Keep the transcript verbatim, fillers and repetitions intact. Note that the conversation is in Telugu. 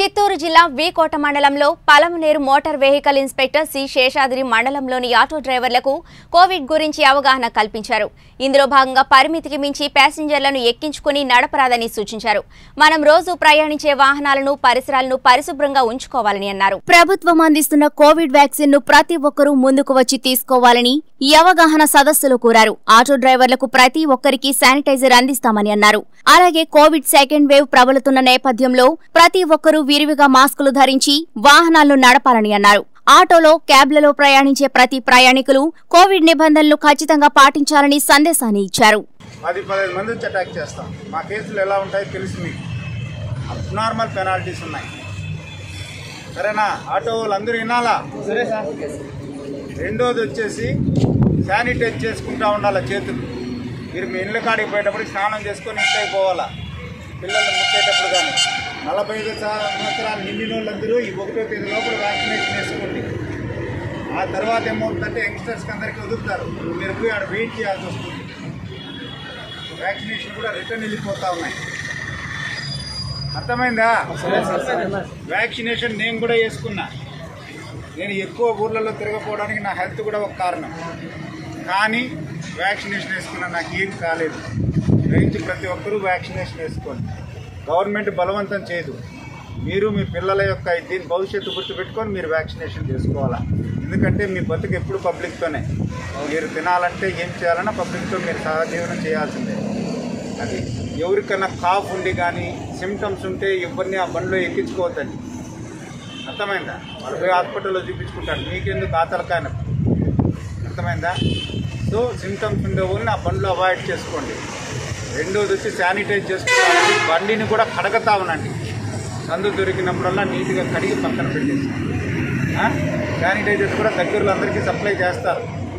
చిత్తూరు జిల్లా వీకోట మండలంలో Palamaner motor vehicle inspector C Seshadri మండలంలోని ఆటో డ్రైవర్లకు కోవిడ్ గురించి అవగాహన కల్పించారు. ఇందులో భాగంగా పరిమితికి మించి ప్యాసింజర్లను ఎక్కించుకుని నడపరాదని సూచించారు. మనం రోజు ప్రయాణించే వాహనాలను పరిసరాలను పరిశుభ్రంగా ఉంచుకోవాలని అన్నారు. ప్రభుత్వం అందిస్తున్న కోవిడ్ వ్యాక్సిన్ ను ప్రతి ఒక్కరూ ముందుకు వచ్చి తీసుకోవాలని ఈ అవగాహన సదస్సులో కోరారు. ఆటో డ్రైవర్లకు ప్రతి ఒక్కరికి శానిటైజర్ అందిస్తామని అన్నారు. అలాగే కోవిడ్ సెకండ్ వేవ్ ప్రబలుతున్న నేపథ్యంలో ప్రతి ఒక్కరూ విరివిగా మాస్కులు ధరించి వాహనాలను నడపాలని అన్నారు. ఆటోలో క్యాబ్లలో ప్రయాణించే ప్రతి ప్రయాణికులు కోవిడ్ నిబంధనలు ఖచ్చితంగా పాటించాలని సందేశాన్ని ఇచ్చారు. పది పదిహేను మంది వచ్చి అటాక్ చేస్తాం. మా కేసులు ఎలా ఉంటాయో తెలుసు మీకు. అబ్నార్మల్ పెనాల్టీస్ ఉన్నాయి. సరేనా? ఆటో వాళ్ళందరూ వినాలా? సరే సార్. రెండోది వచ్చేసి శానిటైజ్ చేసుకుంటూ ఉండాలి చేతులు. మీరు మీ ఇళ్ళ కాడికి పోయేటప్పుడు స్నానం చేసుకొని ఇంటికి పోవాలా. పిల్లల్ని ముట్టేటప్పుడు కానీ నలభై ఐదు సంవత్సరాలు నిండిన వాళ్ళందరూ ఈ ఒకటో తేదీ లోపల వ్యాక్సినేషన్ వేసుకోండి. ఆ తర్వాత ఏమవుతుందంటే యంగ్స్టర్స్కి అందరికీ వదులుతారు. మీరు పోయి ఆడ వెయిట్ చేయాల్సి వస్తుంది. వ్యాక్సినేషన్ కూడా రిటర్న్ వెళ్ళిపోతూ ఉన్నాయి. అర్థమైందా? వ్యాక్సినేషన్ నేను కూడా వేసుకున్నా. నేను ఎక్కువ ఊర్లలో తిరగపోవడానికి నా హెల్త్ కూడా ఒక కారణం. కానీ వ్యాక్సినేషన్ వేసుకున్నా, నాకు ఏం కాలేదు. గ్రహించి ప్రతి ఒక్కరూ వ్యాక్సినేషన్ వేసుకోండి. గవర్నమెంట్ బలవంతం చేయదు. మీరు మీ పిల్లల యొక్క దీని భవిష్యత్తు గుర్తుపెట్టుకొని మీరు వ్యాక్సినేషన్ చేసుకోవాలా. ఎందుకంటే మీ బతుకు ఎప్పుడు పబ్లిక్తోనే. మీరు తినాలంటే ఏం చేయాలన్నా పబ్లిక్తో మీరు సహజీవనం చేయాల్సిందే. అది ఎవరికైనా కాఫ్ ఉండి కానీ సిమ్టమ్స్ ఉంటే ఎవరిని ఆ బండిలో ఎక్కించుకోవద్దండి. అర్థమైందా? వాళ్ళు పోయి హాస్పిటల్లో చూపించుకుంటారు. మీకెందుకు ఆతలకాయన? అర్థమైందా? సో సిమ్టమ్స్ ఉండే వాళ్ళని ఆ బండిలో అవాయిడ్ చేసుకోండి. రెండోది వచ్చి శానిటైజ్ చేసుకోవాలి. బండిని కూడా కడగతా ఉండండి. సందు దొరికినప్పుడల్లా నీట్గా కడిగి పక్కన పెట్టేసి శానిటైజర్స్ కూడా దగ్గరలో అందరికీ సప్లై చేస్తారు.